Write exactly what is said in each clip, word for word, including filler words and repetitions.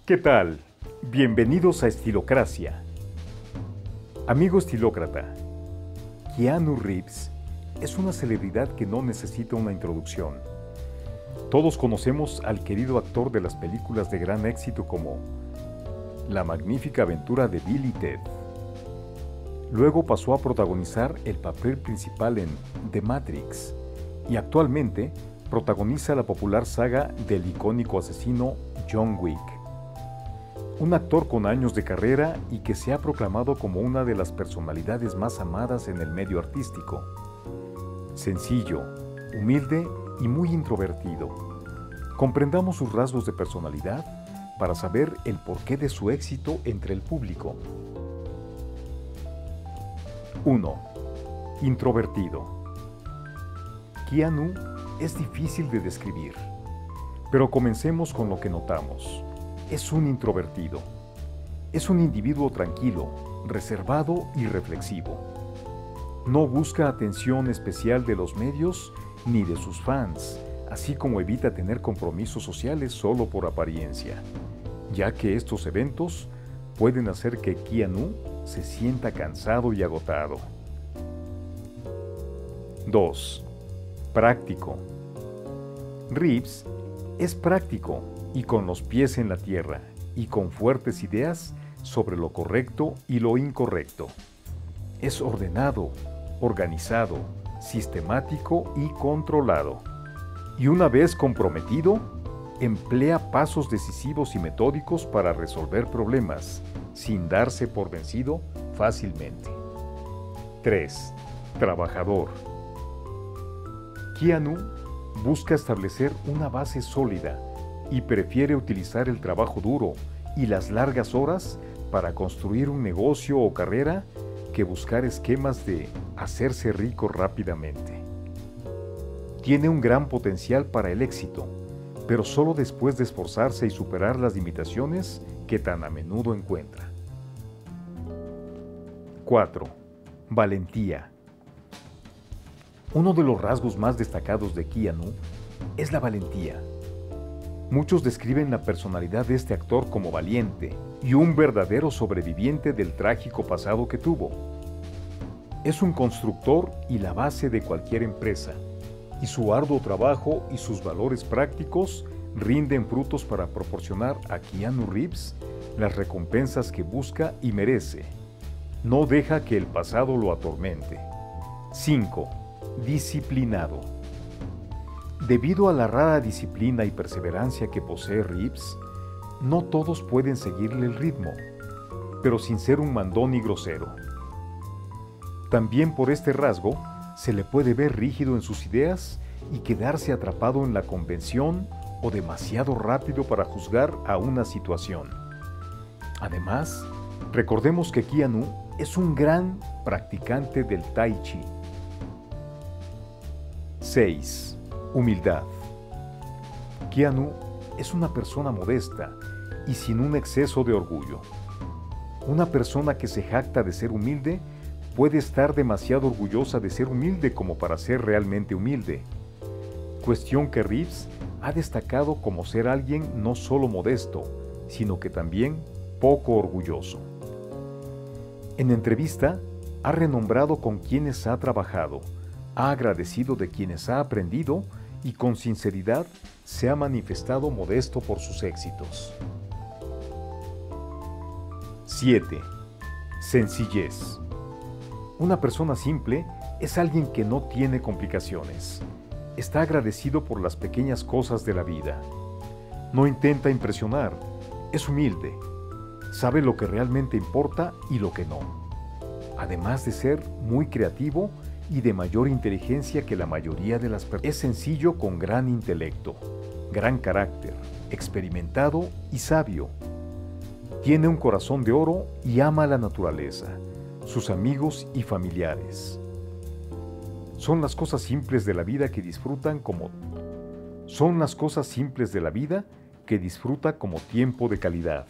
¿Qué tal? Bienvenidos a Estilocracia. Amigo estilócrata, Keanu Reeves es una celebridad que no necesita una introducción. Todos conocemos al querido actor de las películas de gran éxito como La magnífica aventura de Bill y Ted. Luego pasó a protagonizar el papel principal en The Matrix y actualmente protagoniza la popular saga del icónico asesino John Wick. Un actor con años de carrera y que se ha proclamado como una de las personalidades más amadas en el medio artístico. Sencillo, humilde y muy introvertido. Comprendamos sus rasgos de personalidad para saber el porqué de su éxito entre el público. uno. Introvertido. Keanu es difícil de describir, pero comencemos con lo que notamos. Es un introvertido. Es un individuo tranquilo, reservado y reflexivo. No busca atención especial de los medios ni de sus fans, así como evita tener compromisos sociales solo por apariencia, ya que estos eventos pueden hacer que Keanu se sienta cansado y agotado. dos. Práctico. Reeves es práctico y con los pies en la tierra y con fuertes ideas sobre lo correcto y lo incorrecto. Es ordenado, organizado, sistemático y controlado. Y una vez comprometido, emplea pasos decisivos y metódicos para resolver problemas, sin darse por vencido fácilmente. tres. Trabajador. Keanu busca establecer una base sólida y prefiere utilizar el trabajo duro y las largas horas para construir un negocio o carrera que buscar esquemas de hacerse rico rápidamente. Tiene un gran potencial para el éxito, pero solo después de esforzarse y superar las limitaciones que tan a menudo encuentra. cuatro. Valentía. Uno de los rasgos más destacados de Keanu es la valentía. Muchos describen la personalidad de este actor como valiente y un verdadero sobreviviente del trágico pasado que tuvo. Es un constructor y la base de cualquier empresa, y su arduo trabajo y sus valores prácticos rinden frutos para proporcionar a Keanu Reeves las recompensas que busca y merece. No deja que el pasado lo atormente. cinco. Disciplinado. Debido a la rara disciplina y perseverancia que posee Reeves, no todos pueden seguirle el ritmo, pero sin ser un mandón y grosero. También por este rasgo, se le puede ver rígido en sus ideas y quedarse atrapado en la convención o demasiado rápido para juzgar a una situación. Además, recordemos que Keanu es un gran practicante del Tai Chi. seis. Humildad. Keanu es una persona modesta y sin un exceso de orgullo. Una persona que se jacta de ser humilde puede estar demasiado orgullosa de ser humilde como para ser realmente humilde. Cuestión que Reeves ha destacado como ser alguien no solo modesto, sino que también poco orgulloso. En entrevista, ha renombrado con quienes ha trabajado, ha agradecido de quienes ha aprendido y con sinceridad se ha manifestado modesto por sus éxitos. siete. Sencillez. Una persona simple es alguien que no tiene complicaciones. Está agradecido por las pequeñas cosas de la vida. No intenta impresionar, es humilde. Sabe lo que realmente importa y lo que no. Además de ser muy creativo y de mayor inteligencia que la mayoría de las personas. Es sencillo con gran intelecto, gran carácter, experimentado y sabio. Tiene un corazón de oro y ama la naturaleza, sus amigos y familiares. Son las cosas simples de la vida que disfrutan como Son las cosas simples de la vida que disfruta como tiempo de calidad.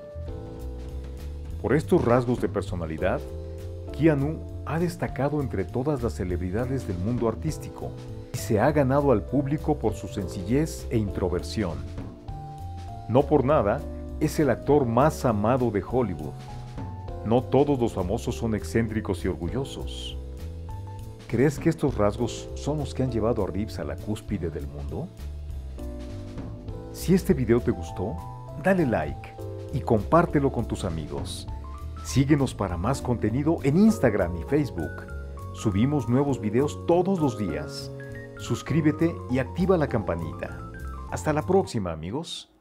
Por estos rasgos de personalidad, Keanu ha destacado entre todas las celebridades del mundo artístico y se ha ganado al público por su sencillez e introversión. No por nada, es el actor más amado de Hollywood. No todos los famosos son excéntricos y orgullosos. ¿Crees que estos rasgos son los que han llevado a Reeves a la cúspide del mundo? Si este video te gustó, dale like y compártelo con tus amigos. Síguenos para más contenido en Instagram y Facebook. Subimos nuevos videos todos los días. Suscríbete y activa la campanita. Hasta la próxima, amigos.